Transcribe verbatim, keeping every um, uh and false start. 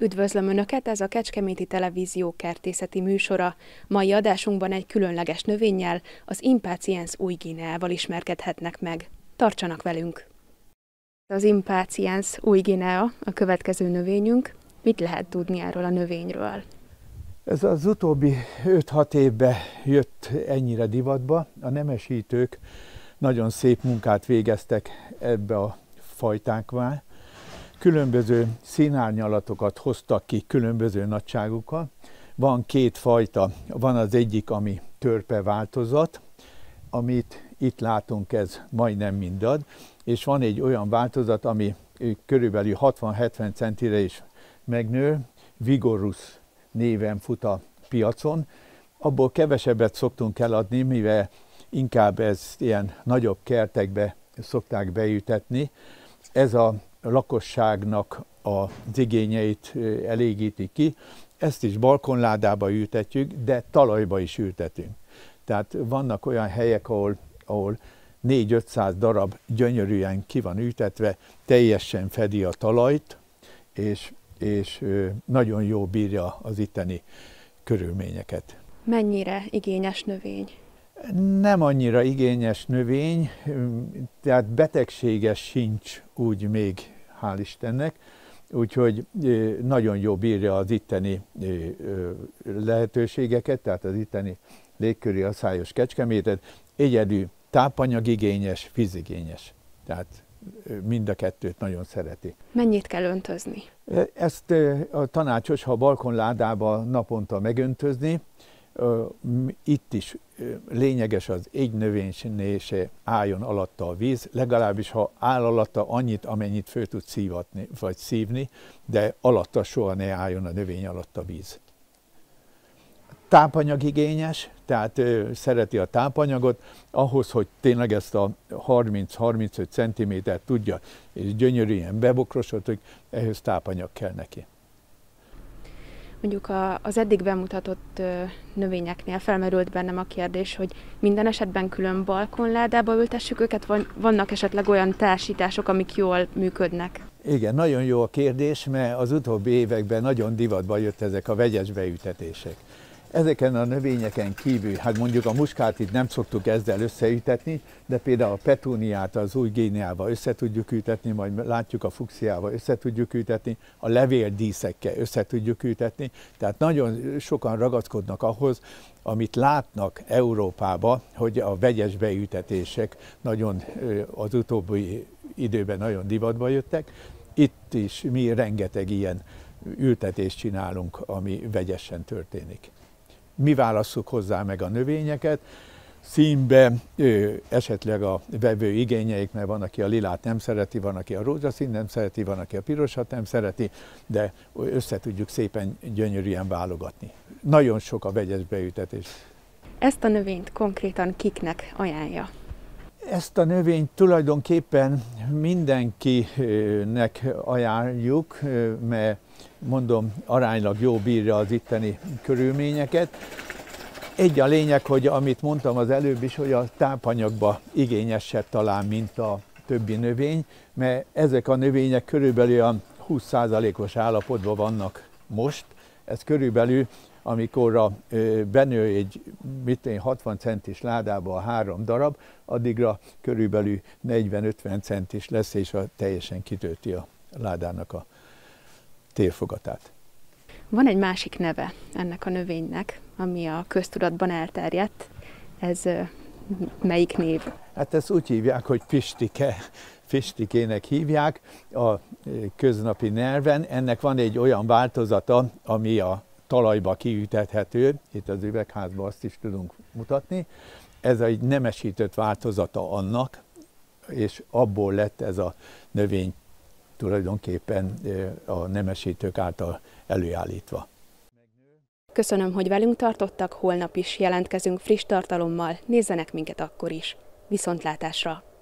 Üdvözlöm Önöket, ez a Kecskeméti Televízió kertészeti műsora. Mai adásunkban egy különleges növényel, az Impatiens új-Guineával ismerkedhetnek meg. Tartsanak velünk! Az Impatiens új-Guinea a következő növényünk. Mit lehet tudni erről a növényről? Ez az utóbbi öt-hat évben jött ennyire divatba. A nemesítők nagyon szép munkát végeztek ebbe a fajtáknál. Különböző színárnyalatokat hoztak ki különböző nagyságukkal. Van két fajta, van az egyik, ami törpe változat, amit itt látunk, ez majdnem mindad, és van egy olyan változat, ami körülbelül hatvan-hetven centire is megnő, Vigorus néven fut a piacon. Abból kevesebbet szoktunk eladni, mivel inkább ez ilyen nagyobb kertekbe szokták beültetni. Ez a lakosságnak az igényeit elégíti ki. Ezt is balkonládába ültetjük, de talajba is ültetünk. Tehát vannak olyan helyek, ahol, ahol négy-ötszáz darab gyönyörűen ki van ültetve, teljesen fedi a talajt, és, és nagyon jó bírja az itteni körülményeket. Mennyire igényes növény? Nem annyira igényes növény, tehát betegséges sincs úgy még, hál' Istennek, úgyhogy nagyon jó bírja az itteni lehetőségeket, tehát az itteni légköri aszályos Kecskemétet. Egyedül tápanyagigényes, vízigényes, tehát mind a kettőt nagyon szereti. Mennyit kell öntözni? Ezt a tanácsos, ha a balkonládába naponta megöntözni. Itt is lényeges az egy növénynél se álljon alatta a víz, legalábbis ha áll alatta annyit, amennyit föl tud szívatni, vagy szívni, de alatta soha ne álljon a növény alatt a víz. Tápanyagigényes, tehát ö, szereti a tápanyagot, ahhoz, hogy tényleg ezt a harminc-harmincöt centimétert tudja, és gyönyörűen bebokrosodni, ehhez tápanyag kell neki. Mondjuk az eddig bemutatott növényeknél felmerült bennem a kérdés, hogy minden esetben külön balkonládába ültessük őket, vagy vannak esetleg olyan társítások, amik jól működnek? Igen, nagyon jó a kérdés, mert az utóbbi években nagyon divatba jött ezek a vegyes beültetések. Ezeken a növényeken kívül, hát mondjuk a muskátit nem szoktuk ezzel összeültetni, de például a petúniát az új-Guineával össze tudjuk ültetni, majd látjuk a fuchsiával össze tudjuk ültetni, a levéldíszekkel össze tudjuk ültetni. Tehát nagyon sokan ragaszkodnak ahhoz, amit látnak Európában, hogy a vegyes beültetések nagyon az utóbbi időben nagyon divatba jöttek. Itt is mi rengeteg ilyen ültetést csinálunk, ami vegyesen történik. Mi válasszuk hozzá meg a növényeket, színbe, esetleg a vevő igényeik, mert van, aki a lilát nem szereti, van, aki a rózsaszínt nem szereti, van, aki a pirosat nem szereti, de össze tudjuk szépen gyönyörűen válogatni. Nagyon sok a vegyes beültetés. Ezt a növényt konkrétan kiknek ajánlja? Ezt a növényt tulajdonképpen mindenkinek ajánljuk, mert mondom, aránylag jó bírja az itteni körülményeket. Egy a lényeg, hogy amit mondtam az előbb is, hogy a tápanyagba igényesebb talán, mint a többi növény, mert ezek a növények körülbelül a húsz százalékos állapotban vannak most. Ez körülbelül, amikor a, benő egy mit én, hatvan centis ládába a három darab, addigra körülbelül negyven-ötven centis lesz, és a, teljesen kitölti a ládának a térfogatát. Van egy másik neve ennek a növénynek, ami a köztudatban elterjedt. Ez melyik név? Hát ezt úgy hívják, hogy pistike, pistikének hívják a köznapi nyelven. Ennek van egy olyan változata, ami a talajba kiültethető, itt az üvegházban azt is tudunk mutatni. Ez egy nemesített változata annak, és abból lett ez a növény tulajdonképpen a nemesítők által előállítva. Köszönöm, hogy velünk tartottak, holnap is jelentkezünk friss tartalommal, nézzenek minket akkor is. Viszontlátásra!